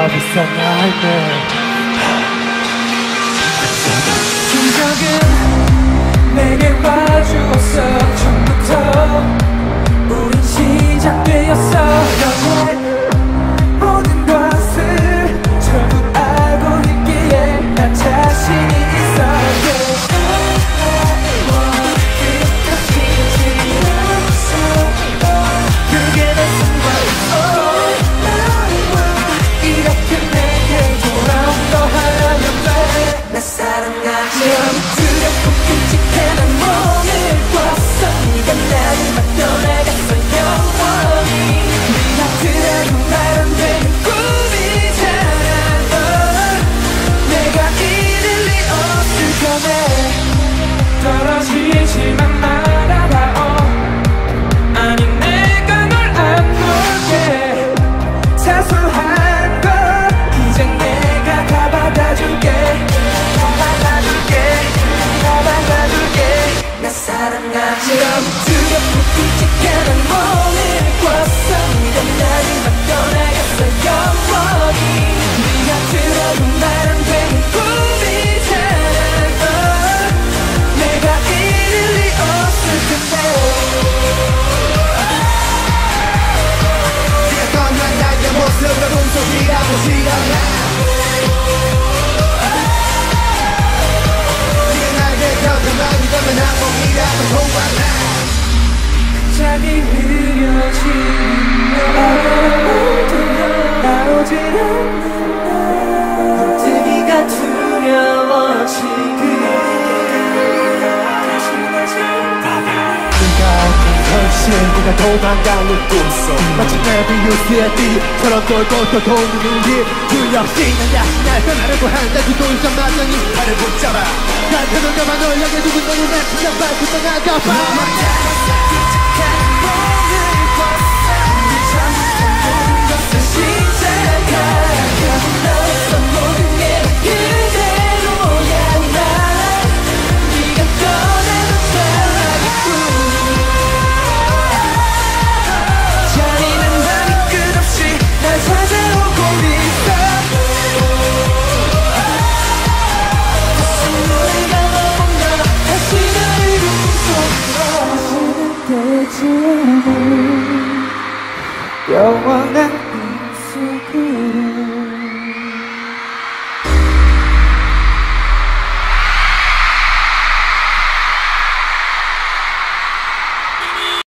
어디서 날매 기적은 내게 와주었어. 처음부터 우린 시작되었어. 너의 모든 것을 전부 알고 있기에 나 자신이 있어. 그게 내 순간이어. 이렇게 내게 돌아온 거 하라면 돼. 내 사랑하지 두렵고 끔찍한 한 몸을 꿨어. 네가 나를 막 떠나갔어 영원히. 네 같으라고 말 안 되는 꿈이잖아. 내가 잃을 리 없을 거네. 떨어지지만 말아봐. 아니 내가 널 안 놓을게. 사소한 거 이젠 내가 다 받아줄게. 나 사랑하지. 두렵고 끔찍한 한 몸을 꿨어. 네가 나를 막 떠나갔어 영원히. 네가 들어도 말 안 되는 꿈이잖아. 내가 잃을 리 없을 텐데. 네가 떠난 나의 모습을 꿈속이라고 지어놔. 이거면 한몸이라도 통과나. 잠이 흐려지는 날 나오질 않는 날. 뜨기가 두려워 지금. 네가 없는 현실 네가 도망가는 꿈속 마치 메비우스의 띠처럼 돌고 또 도는 우리 그 역시 난 다시 날 변하려고 한다. 그 돌자마자 이 팔을 붙잡아 나한테는 가봐. 널 향해 두고 너는 내 심장 밟고 떠나가봐. 영원한